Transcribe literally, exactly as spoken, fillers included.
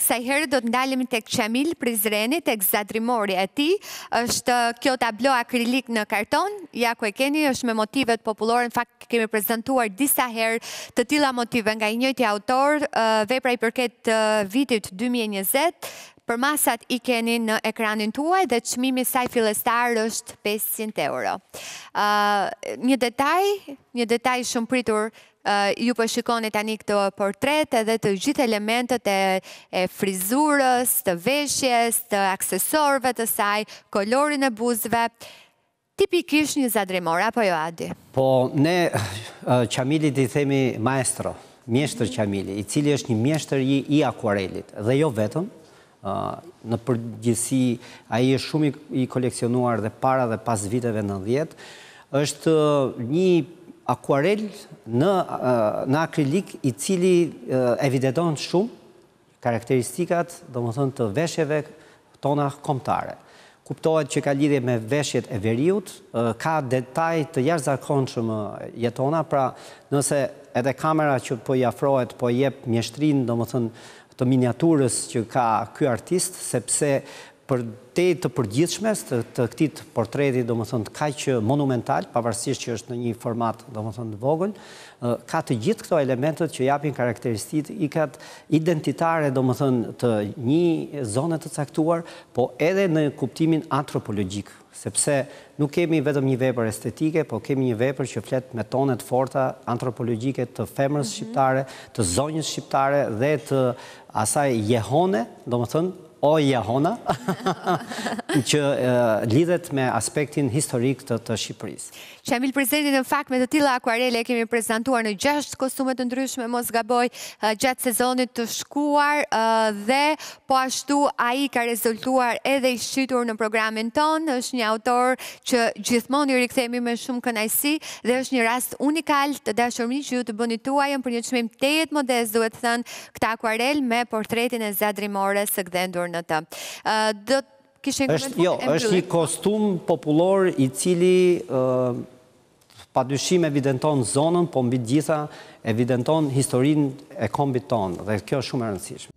Kësaj herë do të ndalemi tek Qamil Prizreni, tek zadrimori e tij. Është kjo tablo akrilik në karton, ja ku e keni, është me motivet popullore. Në fakt kemi prezantuar disa herë të tilla motive nga i njëjti autor. Vepra i përket vitit dy mijë e njëzet. Për masat i keni në ekranin tuaj dhe çmimi i saj fillestar është pesëqind euro. Një detaj, një detaj shumë pritur. Uh, ju po shikoni tani këtë portret edhe të gjithë elementet e, e frizurës, të veshjes, të aksesorëve të saj, kolorin e buzëve. Tipikisht një zadrimor, apo jo Adi? Po, ne uh, Qamilit i themi maestro, mjeshtër Qamili, i cili është një mjeshtër i, i akuarelit, dhe jo vetëm. Uh, në përgjithësi, ai është shumë i, i koleksionuar dhe para dhe pas viteve nëntëdhjetë. Është uh, një akuarel në, në akrilik i cili evidenton shumë karakteristikat, domethënë, të veshjeve tona kombëtare. Kuptohet që ka lidhje me veshjet e veriut, ka detaj të jashtëzakonshëm jetona, pra nëse edhe kamera që po i afrohet po jep mjeshtrin, domethënë, të miniaturës që ka ky artist, sepse për te të përgjithshmes të, të këtij portreti, domethënë kaq monumental, pavarësisht që është në një format domethënë vogël, ka të gjithë këto elementet që japin karakteristikat identitare, domethënë të një zone të caktuar, po edhe në kuptimin antropologjik, sepse nuk kemi vetëm një vepër estetike, po kemi një vepër që flet me tone të forta antropologjike të femrës shqiptare, të zonjës shqiptare dhe të asaj jehone, domethënë o jehona, që lidhet me aspektin historik të, të Shqipërisë. Qamil Prizreni, në fakt me të tilla akuarele kemi prezantuar në gjashtë kostume të ndryshme, mos gaboj, gjatë sezonit të shkuar, dhe po ashtu ai ka rezultuar edhe i shqitur në programin ton. Është një autor që gjithmonë i rikthehemi me shumë kënaqësi dhe është një rast unikal të dashur miq që ju të bëni tuajën për një çmim tejet modest, duhet thënë, këtë akuarel me portretin e zadrimores së gdhendur në të. Do kishin komentuar? Jo, është një kostum popullor i cili padyshim evidenton zonën, po mbi gjitha evidenton historinë e kombit tonë, dhe kjo është shumë e rëndësishme.